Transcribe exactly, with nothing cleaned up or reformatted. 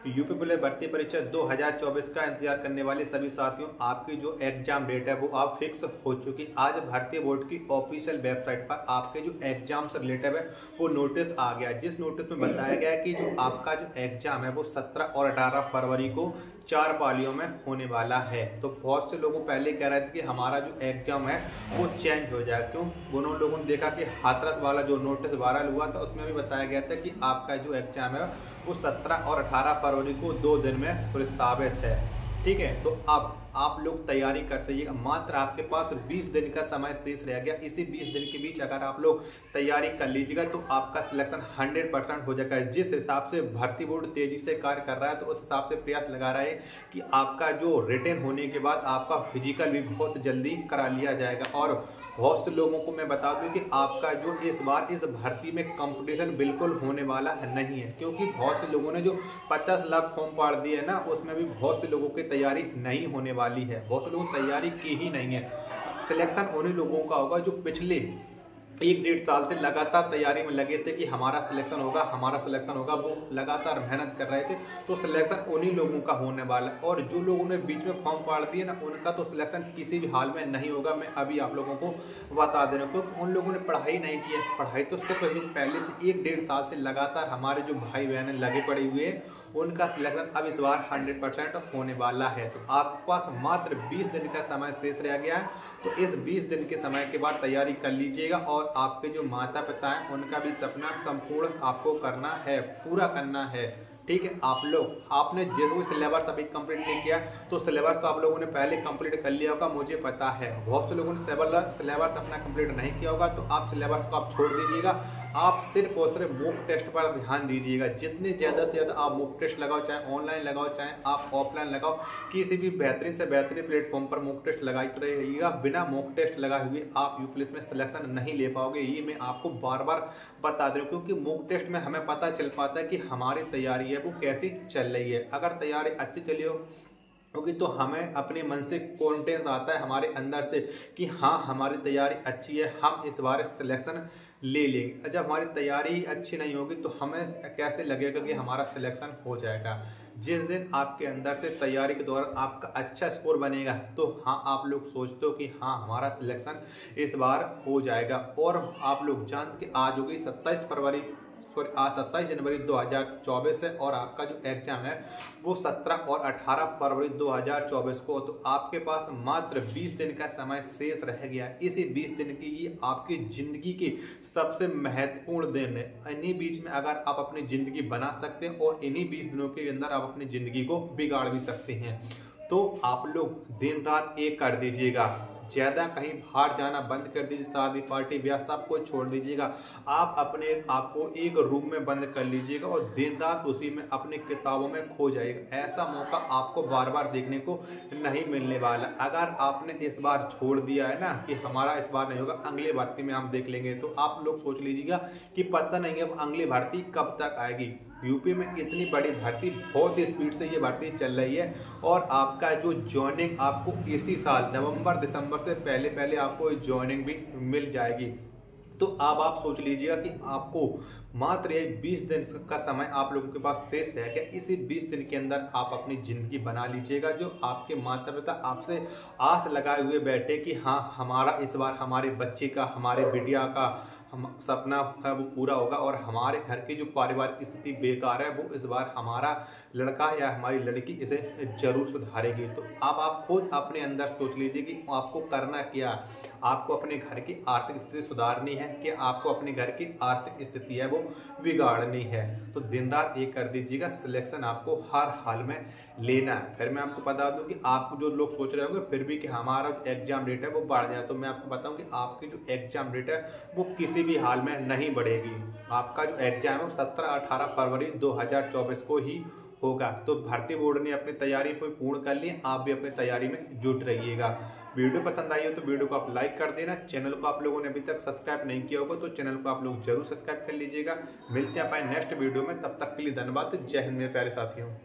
UP police भर्ती परीक्षा दो हज़ार चौबीस का इंतजार करने वाले सभी साथियों, आपकी जो एग्जाम डेट है वो आप फिक्स हो चुकी। आज भारतीय बोर्ड की ऑफिशियल वेबसाइट पर आपके जो एग्जाम से रिलेटेड है वो नोटिस आ गया, जिस नोटिस में बताया गया है कि जो आपका जो एग्जाम है वो सत्रह और अठारह फरवरी को चार पालियों में होने वाला है। तो बहुत से लोगों पहले कह रहे थे कि हमारा जो एग्जाम है वो चेंज हो जाए, क्यों उन लोगों ने देखा कि हाथरस वाला जो नोटिस वायरल हुआ था उसमें भी बताया गया था कि आपका जो एग्जाम है वो सत्रह और अठारह फरवरी को दो दिन में प्रस्तावित है। ठीक है, तो अब आप लोग तैयारी करते रहिएगा। मात्र आपके पास बीस दिन का समय शेष रह गया। इसी बीस दिन के बीच अगर आप लोग तैयारी कर लीजिएगा तो आपका सिलेक्शन सौ परसेंट हो जाएगा। जिस हिसाब से भर्ती बोर्ड तेजी से कार्य कर रहा है तो उस हिसाब से प्रयास लगा रहा है कि आपका जो रिटन होने के बाद आपका फिजिकल भी बहुत जल्दी करा लिया जाएगा। और बहुत से लोगों को मैं बता दूं कि आपका जो इस बार इस भर्ती में कंपटीशन बिल्कुल होने वाला नहीं है, क्योंकि बहुत से लोगों ने जो पचास लाख फॉर्म पढ़ दिए है ना, उसमें भी बहुत से लोगों की तैयारी नहीं होने वाली है। बहुत से लोगों ने तैयारी की ही नहीं है। सिलेक्शन उन्हीं लोगों का होगा जो पिछले एक डेढ़ साल से लगातार तैयारी में लगे थे कि हमारा सिलेक्शन होगा हमारा सिलेक्शन होगा, वो लगातार मेहनत कर रहे थे। तो सिलेक्शन उन्हीं लोगों का होने वाला है। और जो लोगों ने बीच में फॉर्म पढ़ दिए ना, उनका तो सिलेक्शन किसी भी हाल में नहीं होगा। मैं अभी आप लोगों को बता दे रहा हूँ, क्योंकि उन लोगों ने पढ़ाई नहीं की है। पढ़ाई तो सिर्फ पहले से एक डेढ़ साल से लगातार हमारे जो भाई बहन लगे पड़े हुए हैं, उनका सिलेक्शन अब इस बार सौ परसेंट होने वाला है। तो आपके पास मात्र बीस दिन का समय शेष रह गया है। तो इस बीस दिन के समय के बाद तैयारी कर लीजिएगा। और आपके जो माता पिता हैं उनका भी सपना संपूर्ण आपको करना है, पूरा करना है। ठीक है, आप लोग आपने जो भी सिलेबस अभी कंप्लीट नहीं किया तो सिलेबस तो आप लोगों ने पहले कंप्लीट कर लिया होगा, मुझे पता है। बहुत से लोगों ने सिलेबस अपना कंप्लीट नहीं किया होगा, तो आप सिलेबस को आप छोड़ दीजिएगा। आप सिर्फ और सिर्फ मॉक टेस्ट पर ध्यान दीजिएगा। जितने ज़्यादा से ज़्यादा आप मॉक टेस्ट लगाओ, चाहे ऑनलाइन लगाओ चाहे आप ऑफलाइन लगाओ, किसी भी बेहतरीन से बेहतरीन प्लेटफॉर्म पर मॉक टेस्ट लगाते रहिएगा। बिना मॉक टेस्ट लगाए हुए आप यूपी पुलिस में सिलेक्शन नहीं ले पाओगे, ये मैं आपको बार बार बता दे रहा हूँ। क्योंकि मॉक टेस्ट में हमें पता चल पाता है कि हमारी तैयारी है वो कैसी चल रही है। अगर तैयारी अच्छी चली हो क्योंकि तो हमें अपने मन से कॉन्फिडेंस आता है हमारे अंदर से कि हाँ हमारी तैयारी अच्छी है, हम इस बार सिलेक्शन ले लेंगे। जब हमारी तैयारी अच्छी नहीं होगी तो हमें कैसे लगेगा कि हमारा सिलेक्शन हो जाएगा। जिस दिन आपके अंदर से तैयारी के दौरान आपका अच्छा स्कोर बनेगा तो हाँ आप लोग सोचते हो कि हाँ हमारा सिलेक्शन इस बार हो जाएगा। और आप लोग जानते कि आज होगी सत्ताईस फरवरी सॉरी आज सत्ताईस जनवरी दो हज़ार चौबीस है और आपका जो एग्जाम है वो सत्रह और अठारह फरवरी दो हज़ार चौबीस को। तो आपके पास मात्र बीस दिन का समय शेष रह गया। इसी बीस दिन की ये आपकी ज़िंदगी की सबसे महत्वपूर्ण दिन है। इन्हीं बीच में अगर आप अपनी ज़िंदगी बना सकते हैं और इन्हीं बीस दिनों के अंदर आप अपनी ज़िंदगी को बिगाड़ भी सकते हैं। तो आप लोग दिन रात एक कर दीजिएगा, ज़्यादा कहीं बाहर जाना बंद कर दीजिए। शादी पार्टी ब्याह सब कुछ छोड़ दीजिएगा। आप अपने आप को एक रूम में बंद कर लीजिएगा और दिन रात उसी में अपनी किताबों में खो जाएगा। ऐसा मौका आपको बार बार देखने को नहीं मिलने वाला। अगर आपने इस बार छोड़ दिया है ना कि हमारा इस बार नहीं होगा, अगले भर्ती में हम देख लेंगे, तो आप लोग सोच लीजिएगा कि पता नहीं अब अगली भर्ती कब तक आएगी। यूपी में इतनी बड़ी भर्ती, बहुत ही स्पीड से ये भर्ती चल रही है। और आपका जो ज्वाइनिंग आपको इसी साल नवंबर दिसंबर से पहले पहले आपको ज्वाइनिंग भी मिल जाएगी। तो अब आप सोच लीजिएगा कि आपको मात्र ये बीस दिन का समय आप लोगों के पास शेष रह गया। इसी बीस दिन के अंदर आप अपनी ज़िंदगी बना लीजिएगा। जो आपके माता पिता आपसे आस लगाए हुए बैठे कि हाँ हमारा इस बार हमारे बच्चे का, हमारे बिटिया का हम सपना है वो पूरा होगा और हमारे घर की जो पारिवारिक स्थिति बेकार है वो इस बार हमारा लड़का या हमारी लड़की इसे जरूर सुधारेगी। तो अब आप खुद अपने अंदर सोच लीजिए कि आपको करना क्या। आपको अपने घर की आर्थिक स्थिति सुधारनी है कि आपको अपने घर की आर्थिक स्थिति है वो बिगाड़नी है। तो दिन रात ये कर दीजिएगा, सिलेक्शन आपको हर हाल में लेना है। फिर मैं आपको बता दूं कि आप जो लोग सोच रहे होंगे फिर भी कि हमारा एग्जाम डेट है वो बढ़ जाए, तो मैं आपको बताऊं कि आपकी जो एग्जाम डेट है वो किसी भी हाल में नहीं बढ़ेगी। आपका जो एग्जाम है वो सत्रह अठारह फरवरी दो हज़ार चौबीस को ही होगा। तो भारतीय बोर्ड ने अपनी तैयारी को पूर्ण कर ली, आप भी अपनी तैयारी में जुट रहिएगा। वीडियो पसंद आई हो तो वीडियो को आप लाइक कर देना। चैनल को आप लोगों ने अभी तक सब्सक्राइब नहीं किया होगा तो चैनल को आप लोग जरूर सब्सक्राइब कर लीजिएगा। मिलते हैं अपने नेक्स्ट वीडियो में, तब तक के लिए धन्यवाद। जय हिंद मेरे प्यारे साथियों।